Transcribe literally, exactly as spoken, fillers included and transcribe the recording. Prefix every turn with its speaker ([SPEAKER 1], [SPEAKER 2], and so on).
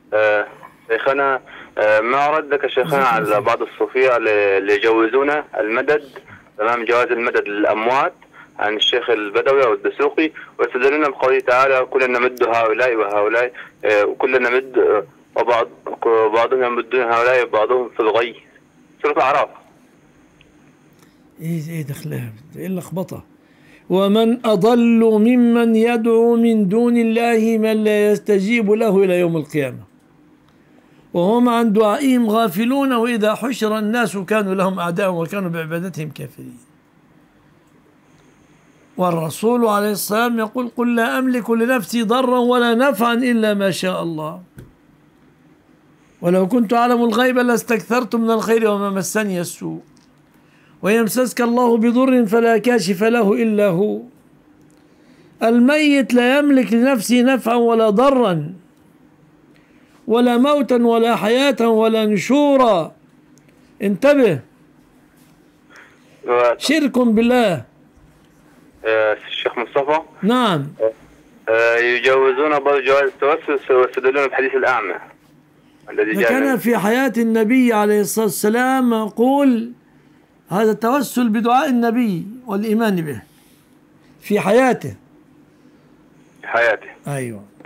[SPEAKER 1] آه، شيخنا، آه، ما ردك يا شيخنا على بعض الصوفية اللي يجوزون المدد، تمام، جواز المدد للأموات عن الشيخ البدوي أو الدسوقي، ويستدلون بقوله تعالى: كلنا نمد هؤلاء وهؤلاء، آه، وكلنا نمد، آه، وبعض بعضهم يمدون هؤلاء وبعضهم في الغي. سورة الأعراف.
[SPEAKER 2] ايه ايه دخلها؟ ايه اللخبطه؟ ومن اضل ممن يدعو من دون الله من لا يستجيب له الى يوم القيامه وهم عن دعائهم غافلون واذا حشر الناس كانوا لهم اعداء وكانوا بعبادتهم كافرين. والرسول عليه السلام يقول: قل لا املك لنفسي ضرا ولا نفعا الا ما شاء الله ولو كنت اعلم الغيب لاستكثرت من الخير وما مسني السوء ويمسسك الله بضر فلا كاشف له إلا هو. الميت لا يملك لنفسه نفعا ولا ضرا ولا موتا ولا حياة ولا نشورا. انتبه، شرك بالله.
[SPEAKER 1] آه، الشيخ مصطفى،
[SPEAKER 2] نعم.
[SPEAKER 1] آه، يجوزون بعض جواز التوسل ويستدلون بحديث الأعمى الذي جاء
[SPEAKER 2] كان في حياة النبي عليه الصلاة والسلام يقول: هذا التوسل بدعاء النبي والإيمان به في حياته.
[SPEAKER 1] في حياته.
[SPEAKER 2] أيوه.